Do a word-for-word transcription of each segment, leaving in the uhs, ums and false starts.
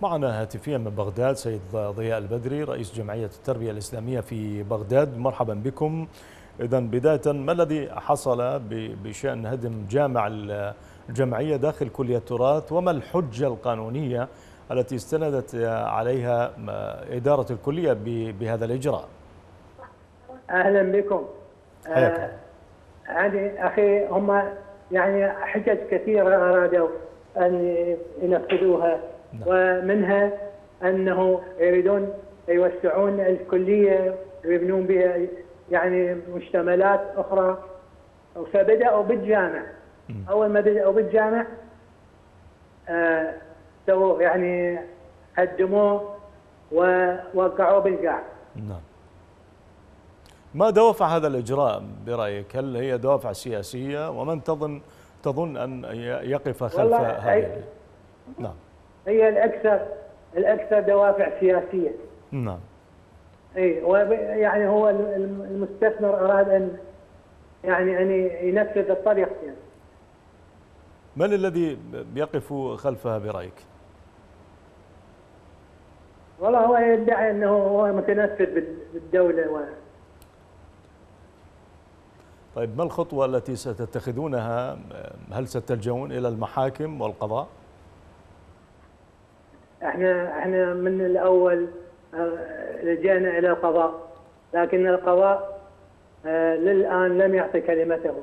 معنا هاتفيا من بغداد سيد ضياء البدري رئيس جمعية التربية الإسلامية في بغداد. مرحبا بكم. إذا بداية، ما الذي حصل بشأن هدم جامع الجمعية داخل كلية التراث، وما الحجة القانونية التي استندت عليها إدارة الكلية بهذا الإجراء؟ أهلا بكم. حياكم. آه يعني أخي، هم يعني حجج كثيرة أرادوا أن ينفذوها، نعم. ومنها أنه يريدون يوسعون الكلية ويبنون بها يعني مشتملات أخرى، فبدأوا بالجامع. م. أول ما بدأوا بالجامع آه سووا يعني هدموه ووقعوه بالقاع. نعم. ما دوافع هذا الإجراء برأيك؟ هل هي دوافع سياسية؟ ومن تظن تظن أن يقف خلف هذه؟ نعم. هي الأكثر الأكثر دوافع سياسية. نعم. اي، يعني هو المستثمر أراد أن يعني أن ينفذ الطريقتين. يعني. من الذي يقف خلفها برأيك؟ والله هو يدعي أنه هو متنفذ بالدولة. و... طيب، ما الخطوة التي ستتخذونها؟ هل ستلجؤون إلى المحاكم والقضاء؟ احنا احنا من الأول لجأنا إلى القضاء، لكن القضاء للآن لم يعطي كلمته.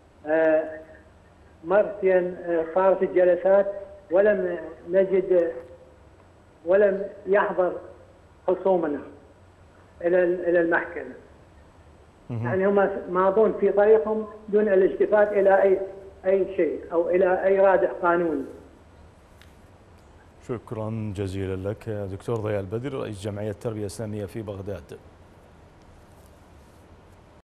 مرتين صارت الجلسات ولم نجد ولم يحضر خصومنا إلى إلى المحكمة. يعني هم ماضون في طريقهم دون الالتفات إلى أي أي شيء أو إلى أي رادع قانوني. شكرا جزيلا لك دكتور ضياء البدري رئيس جمعية التربية الإسلامية في بغداد.